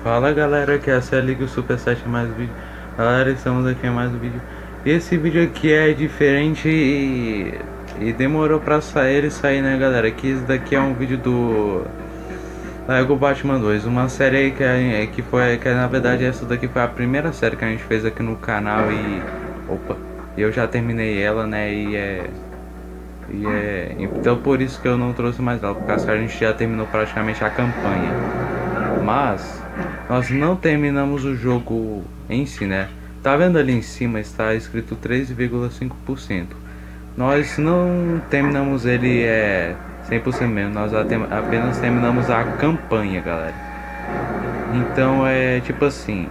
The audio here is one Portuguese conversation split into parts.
Fala galera, que essa é a Liga Super 7 mais vídeo. Galera, estamos aqui em mais um vídeo. Esse vídeo aqui é diferente e demorou pra sair, né galera? Que esse daqui é um vídeo do Lego Batman 2, uma série aí que na verdade essa daqui foi a primeira série que a gente fez aqui no canal e eu já terminei ela, né? Então por isso que eu não trouxe mais ela, porque a gente já terminou praticamente a campanha. Mas nós não terminamos o jogo em si, né? Tá vendo ali em cima, está escrito 13,5%. Nós não terminamos ele 100% mesmo, nós apenas terminamos a campanha, galera. Então é tipo assim,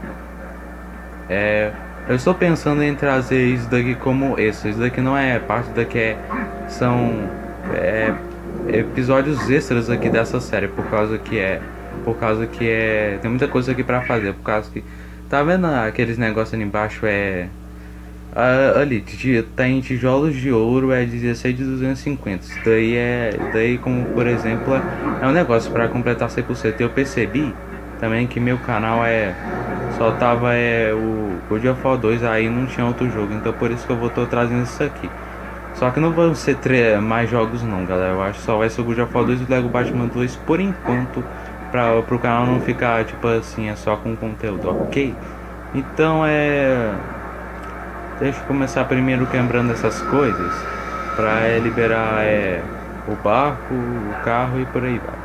eu estou pensando em trazer isso daqui como isso daqui não é parte daqui, são episódios extras aqui dessa série, por causa que tem muita coisa aqui pra fazer, por causa que tá vendo aqueles negócios ali embaixo, ali tá em tijolos de ouro, 16 de 250. Isso daí como por exemplo é um negócio pra completar 100%. Eu percebi também que meu canal só tava o God of War 2, aí não tinha outro jogo, então por isso que eu tô trazendo isso aqui. Só que não vão ser mais jogos não, galera. Eu acho que só vai ser o God of War 2 e o Lego Batman 2 por enquanto, pro canal não ficar tipo assim, só com conteúdo, ok? Então deixa eu começar primeiro quebrando essas coisas pra liberar o barco, o carro e por aí vai.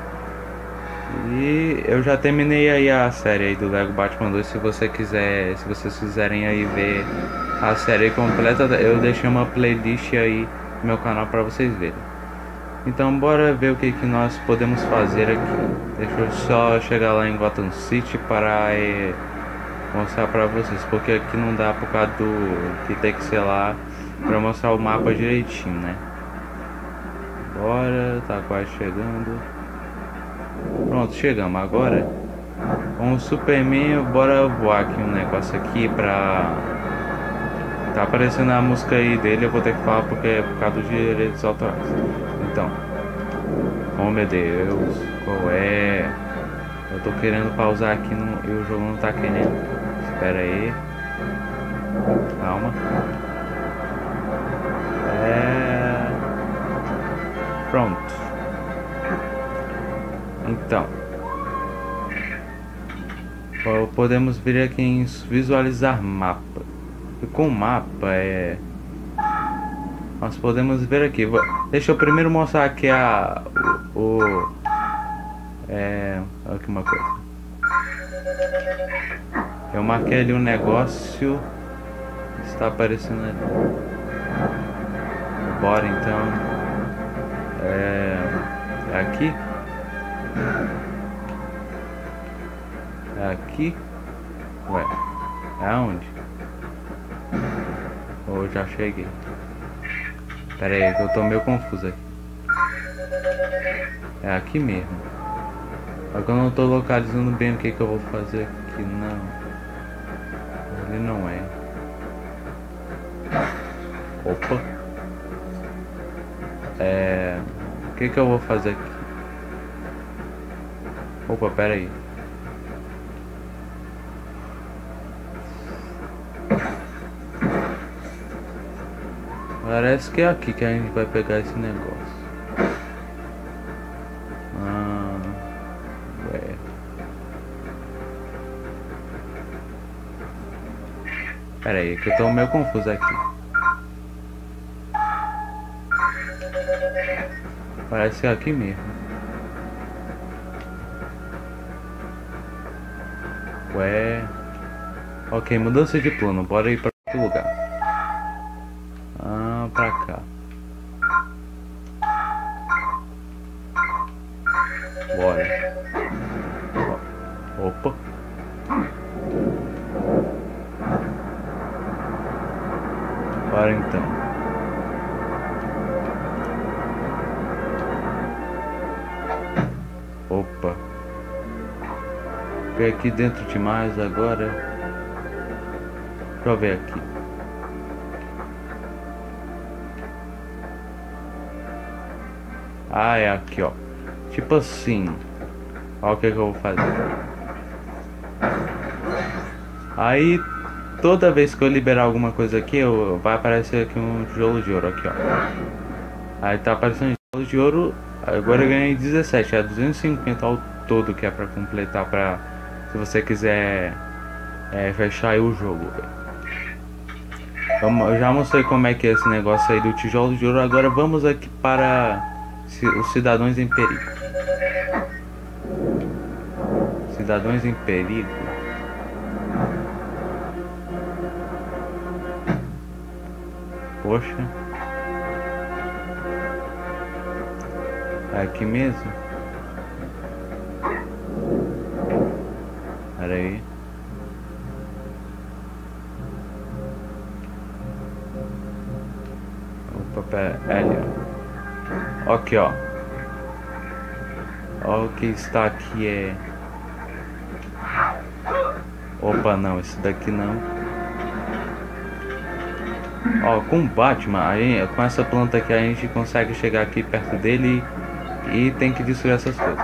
E eu já terminei aí a série aí do Lego Batman 2. Se vocês quiserem aí ver a série completa, eu deixei uma playlist aí no meu canal pra vocês verem. Então bora ver o que nós podemos fazer aqui. Deixa eu só chegar lá em Gotham City para mostrar pra vocês, porque aqui não dá por causa que tem que ser lá pra mostrar o mapa direitinho, né? Bora, tá quase chegando. Pronto, chegamos. Agora com o Superman, bora voar aqui um negócio aqui pra... Tá aparecendo a música aí dele, eu vou ter que falar porque é por causa dos direitos autorais. Então, oh meu Deus, qual é? Eu tô querendo pausar aqui e o jogo não tá querendo. Espera aí. Calma. Pronto. Então, podemos vir aqui em visualizar mapa. E com mapa nós podemos ver aqui. Deixa eu primeiro mostrar aqui aqui uma coisa. Eu marquei ali um negócio. Está aparecendo ali. Bora então. É aqui. É aqui. Ué, é aonde? Eu já cheguei. Pera aí, que eu tô meio confuso aqui. É aqui mesmo. Só que eu não tô localizando bem o que eu vou fazer aqui, não. Ele não é. Opa. O que eu vou fazer aqui? Opa, pera aí. Parece que é aqui que a gente vai pegar esse negócio. Ué. Pera aí, que eu tô meio confuso aqui. Parece que é aqui mesmo. Ué. Ok, mudança de plano, bora ir pra outro lugar. Pra cá. Bora. Opa. Bora então. Opa. Fiquei aqui dentro demais agora. Deixa eu ver aqui. Ah, é aqui, ó. Tipo assim. Olha o que eu vou fazer. Aí toda vez que eu liberar alguma coisa aqui, vai aparecer aqui um tijolo de ouro aqui, ó. Aí tá aparecendo tijolo de ouro. Agora eu ganhei 17, é 250 ao todo que é pra completar, pra se você quiser fechar aí o jogo. Eu já mostrei como é que é esse negócio aí do tijolo de ouro. Agora vamos aqui para os cidadãos em perigo. Cidadãos em perigo. Poxa. É aqui mesmo? Pera aí. Opa, pera. Aqui, ó. Ó, o que está aqui Opa, não, esse daqui não. Ó, com o Batman, com essa planta aqui a gente consegue chegar aqui perto dele e tem que destruir essas coisas.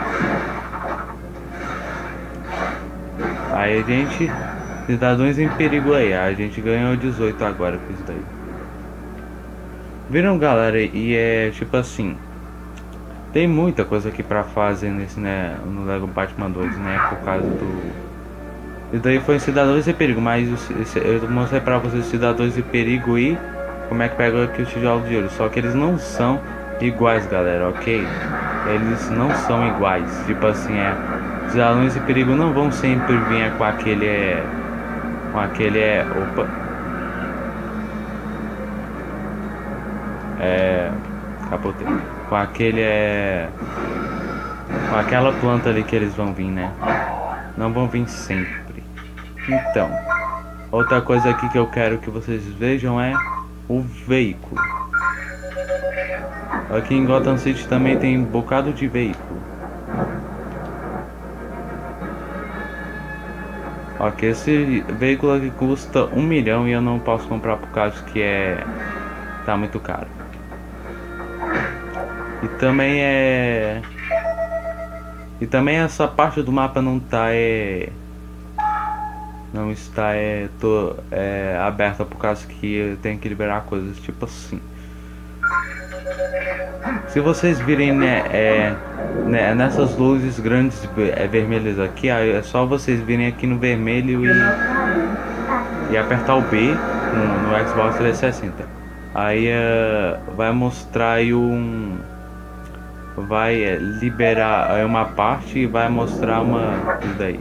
Aí a gente, cidadãos em perigo aí, a gente ganhou 18 agora com isso daí. Viram, galera? E é tipo assim, tem muita coisa aqui pra fazer nesse, né, no Lego Batman 2, né, por causa do... E daí foi Cidadãos em Perigo, mas eu mostrei pra vocês Cidadãos em Perigo e como é que pega aqui os tijolos de ouro. Só que eles não são iguais, galera, ok? Eles não são iguais. Tipo assim, Cidadãos em Perigo não vão sempre vir com aquele opa. Capotei. Com aquela planta ali que eles vão vir, né? Não vão vir sempre. Então, outra coisa aqui que eu quero que vocês vejam é o veículo. Aqui em Gotham City também tem um bocado de veículo. Ok, esse veículo aqui custa 1 milhão e eu não posso comprar por causa que tá muito caro. E também essa parte do mapa não está aberta por causa que eu tenho que liberar coisas tipo assim. Se vocês virem nessas luzes grandes vermelhas aqui, é só vocês virem aqui no vermelho e apertar o B no Xbox 360. Aí vai mostrar aí vai liberar uma parte e vai mostrar isso daí.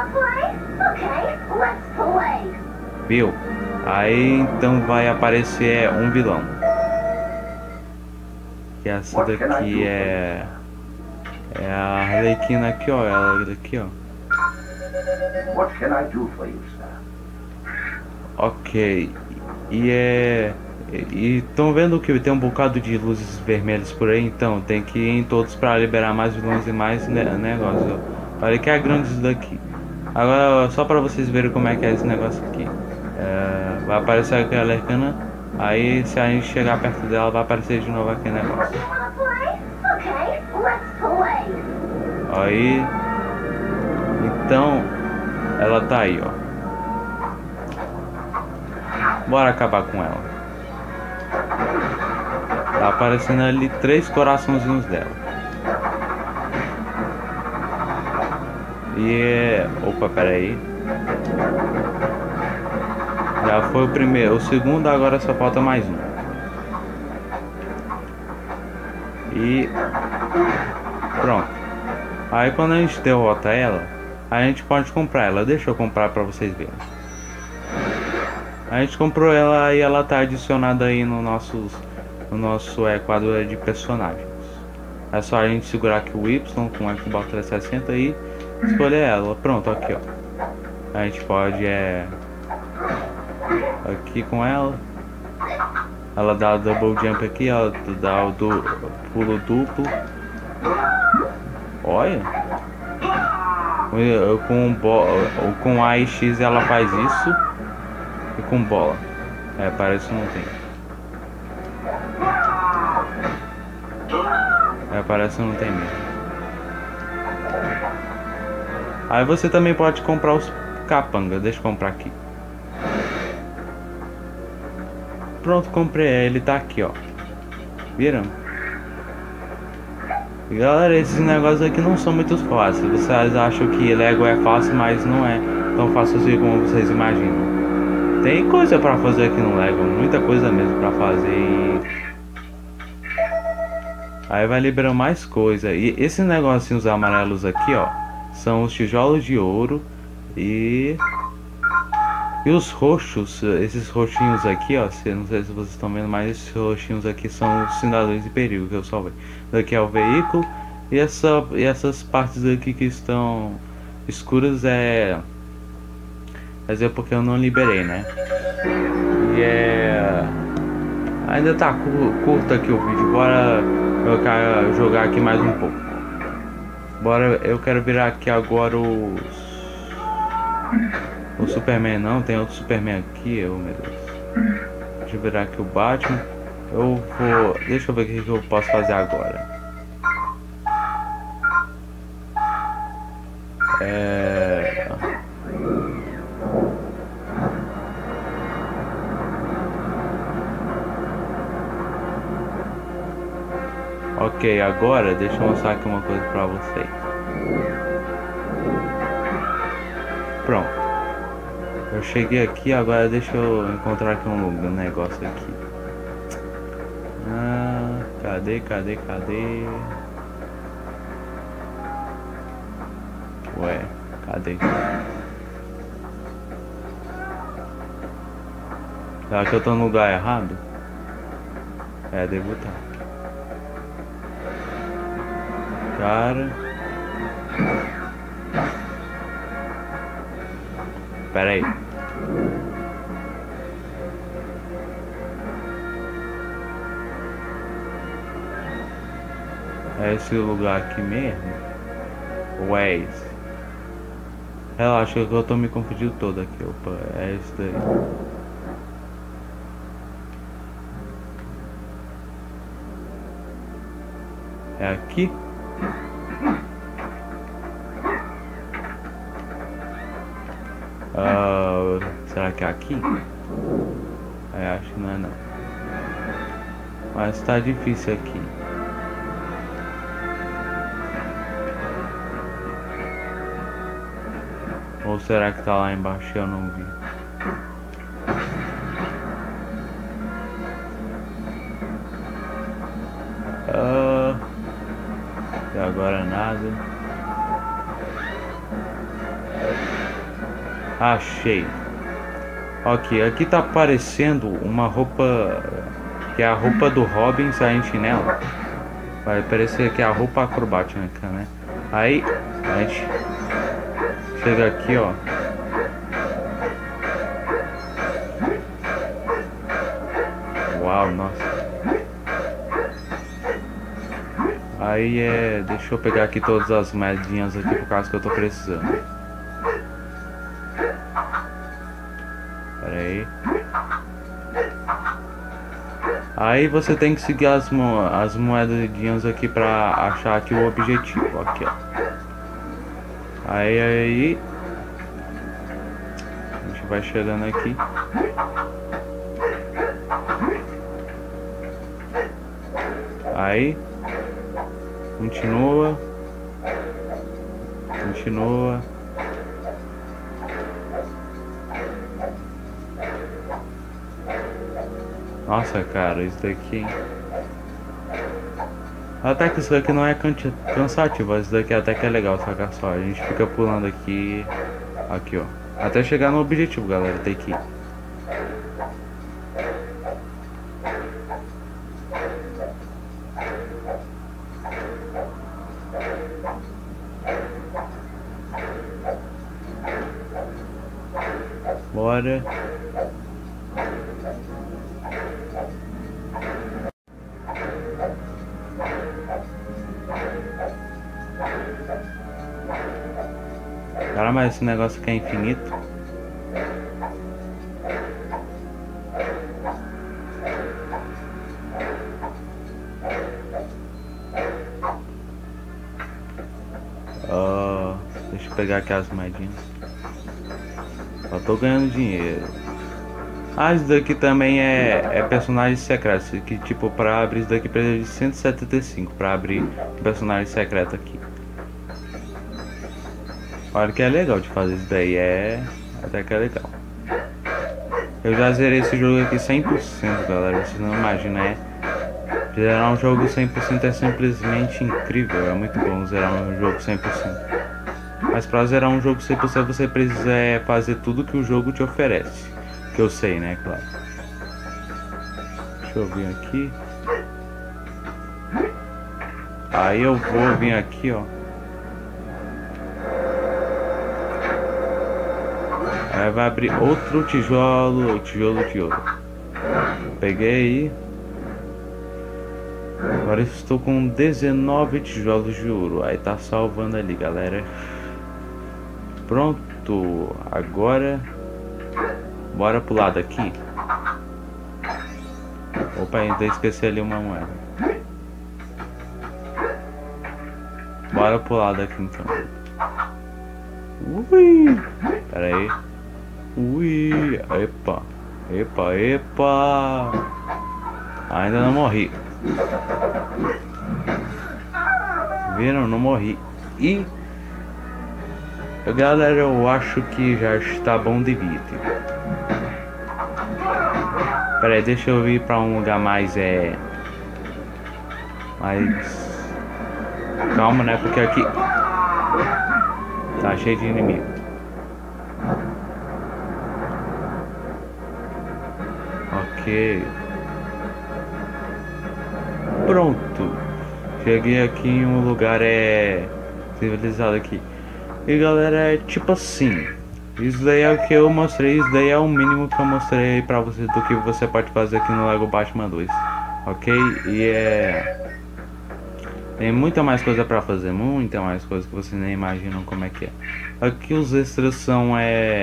Viu? Aí então vai aparecer um vilão. Que essa daqui é a Arlequina aqui, ó. Ela daqui, ó. Ok. E estão vendo que tem um bocado de luzes vermelhas por aí, então tem que ir em todos para liberar mais vilões e mais negócio. Olha que é grande isso daqui. Agora só para vocês verem como é que é esse negócio aqui. Vai aparecer aqui a Arlequina. Aí se a gente chegar perto dela vai aparecer de novo aquele negócio. Aí então ela tá aí, ó. Bora acabar com ela. Tá aparecendo ali 3 coraçãozinhos dela. Opa, pera aí. Já foi o primeiro, o segundo, agora só falta mais um. E pronto. Aí quando a gente derrota ela, a gente pode comprar ela. Deixa eu comprar pra vocês verem. A gente comprou ela e ela tá adicionada aí no nosso quadro de personagens. É só a gente segurar aqui o Y com o Xbox 360 e escolher ela. Pronto, aqui, ó. A gente pode aqui com ela. Ela dá o double jump aqui, ela dá o pulo duplo. Olha. Com A e X ela faz isso. E com bola. Parece que não tem. Parece que não tem mesmo. Aí você também pode comprar capanga. Deixa eu comprar aqui. Pronto, comprei. Ele tá aqui, ó. Viram? E galera, esses negócios aqui não são muito fáceis. Vocês acham que Lego é fácil, mas não é tão fácil assim como vocês imaginam. Tem coisa pra fazer aqui no Lego, muita coisa mesmo pra fazer. Aí vai liberando mais coisa. E esses negocinhos amarelos aqui, ó, são os tijolos de ouro. E os roxos, esses roxinhos aqui, ó, não sei se vocês estão vendo, mas esses roxinhos aqui são os sinais de perigo que eu salvei. Daqui é o veículo e essas partes aqui que estão escuras é porque eu não liberei, né? E ainda tá curto aqui o vídeo. Bora eu quero jogar aqui mais um pouco. Bora, eu quero virar aqui agora o Superman. Não, tem outro Superman aqui, meu Deus. Deixa eu virar aqui o Batman. Deixa eu ver o que eu posso fazer agora. Ok, agora deixa eu mostrar aqui uma coisa pra vocês. Pronto. Eu cheguei aqui, agora deixa eu encontrar aqui um negócio aqui. Cadê? Ué, cadê? Será que eu tô no lugar errado? Devo estar. Cara, pera aí. É esse lugar aqui mesmo? Ou é esse? Relaxa que eu tô me confundindo todo aqui. Opa, é esse daí. É aqui? Será que é aqui? Acho que não é não. Mas tá difícil aqui. Ou será que tá lá embaixo e eu não vi? E agora nada. Achei. Ok, aqui tá aparecendo uma roupa que é a roupa do Robin Sentinela. Vai parecer que é a roupa acrobática, né? Aí a gente chega aqui, ó. Uau, nossa. Aí deixa eu pegar aqui todas as moedinhas aqui por causa que eu tô precisando. Pera aí. Aí você tem que seguir as moedinhas aqui pra achar aqui o objetivo. Aqui, ó. Aí a gente vai chegando aqui. Aí continua. Nossa, cara, isso daqui. Até que isso daqui não é cansativo, isso daqui até que é legal, saca só. A gente fica pulando aqui, ó. Até chegar no objetivo, galera, tem que ir. Bora. Cara, mas esse negócio aqui é infinito. Deixa eu pegar aqui as moedinhas. tô ganhando dinheiro. Ah, isso daqui também é personagem secreto. Que tipo, pra abrir isso daqui precisa de 175 pra abrir um personagem secreto aqui. Olha que é legal de fazer isso daí, até que é legal. Eu já zerei esse jogo aqui 100%, galera, vocês não imaginam, zerar um jogo 100% é simplesmente incrível, é muito bom zerar um jogo 100%. Mas pra zerar um jogo 100% você precisa fazer tudo que o jogo te oferece. Que eu sei, né, claro. Deixa eu vir aqui. Aí eu vou vir aqui, ó. Aí vai abrir outro tijolo de ouro. Peguei. Agora estou com 19 tijolos de ouro. Aí tá salvando ali, galera. Pronto. Agora bora pular daqui. Opa, ainda esqueci ali uma moeda. Bora pular daqui então. Ui. Pera aí. Ui. Epa. Ainda não morri. Viram? Não morri. E galera, eu acho que já está bom de vídeo. Pera aí, deixa eu ir pra um lugar mais calma, né? Porque aqui tá cheio de inimigo. Ok. Pronto. Cheguei aqui em um lugar civilizado aqui. E galera, é tipo assim. Isso daí é o que eu mostrei. Isso daí é o mínimo que eu mostrei pra vocês do que você pode fazer aqui no Lego Batman 2. Ok? E tem muita mais coisa pra fazer. Muita mais coisa que vocês nem imaginam como é que é. Aqui os extras são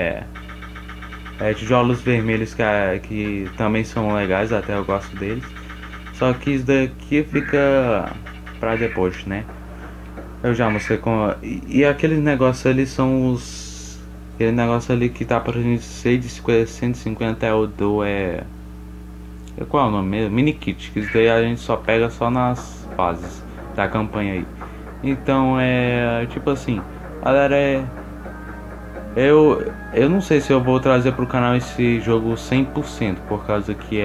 tijolos vermelhos que também são legais. Até eu gosto deles. Só que isso daqui fica pra depois, né? Eu já mostrei com... E aqueles negócios ali são os... Aquele negócio ali que tá pra gente ser de 150 é o do... Qual é o nome mesmo? Mini kit. Que isso daí a gente só pega só nas fases da campanha aí. Então tipo assim, galera, eu não sei se eu vou trazer pro canal esse jogo 100%, por causa que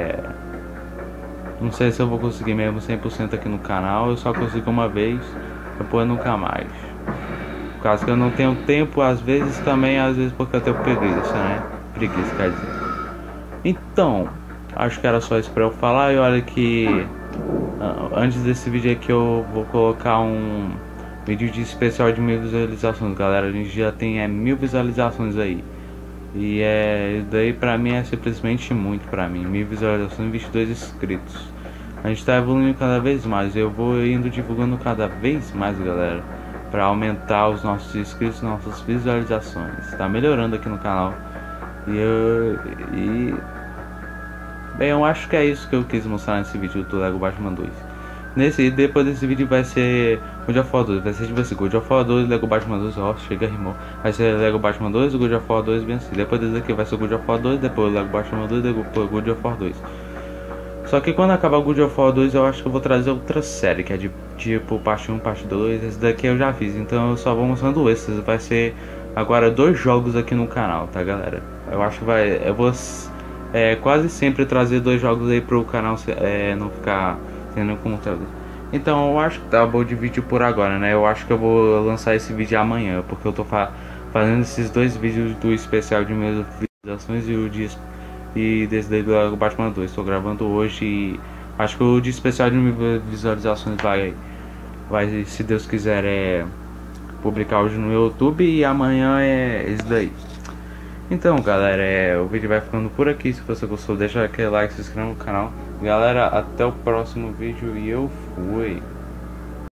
não sei se eu vou conseguir mesmo 100% aqui no canal. Eu só consigo uma vez, depois nunca mais. Por causa que eu não tenho tempo, às vezes também, às vezes porque eu tenho preguiça, né? Preguiça, quer dizer. Então, acho que era só isso pra eu falar. E olha que antes desse vídeo aqui eu vou colocar um vídeo de especial de 1000 visualizações, galera. A gente já tem 1000 visualizações aí. E isso daí pra mim é simplesmente muito pra mim. 1000 visualizações e 22 inscritos. A gente tá evoluindo cada vez mais. Eu vou indo divulgando cada vez mais, galera, pra aumentar os nossos inscritos, nossas visualizações. Tá melhorando aqui no canal. Bem, eu acho que é isso que eu quis mostrar nesse vídeo do Lego Batman 2. Depois desse vídeo vai ser God of War 2, vai ser tipo assim, God of War 2, Lego Batman 2, ó, chega, rimou. Vai ser Lego Batman 2 e God of War 2 bem assim. Depois desse aqui vai ser God of War 2, depois Lego Batman 2, depois God of War 2. Só que quando acabar o God of War 2 eu acho que eu vou trazer outra série, que é de tipo parte 1, parte 2, esse daqui eu já fiz, então eu só vou mostrando esses. Vai ser agora 2 jogos aqui no canal, tá, galera? Eu acho que eu vou quase sempre trazer 2 jogos aí pro canal, não ficar tendo conteúdo. Então eu acho que tá bom de vídeo por agora, né? Eu acho que eu vou lançar esse vídeo amanhã, porque eu tô fazendo esses 2 vídeos do especial de 1000 visualizações e desse daí do Batman 2. Estou gravando hoje e acho que o de especial de 1000 visualizações vai, se Deus quiser, publicar hoje no YouTube, e amanhã é isso daí. Então, galera, o vídeo vai ficando por aqui. Se você gostou, deixa aquele like, se inscreva no canal. Galera, até o próximo vídeo e eu fui.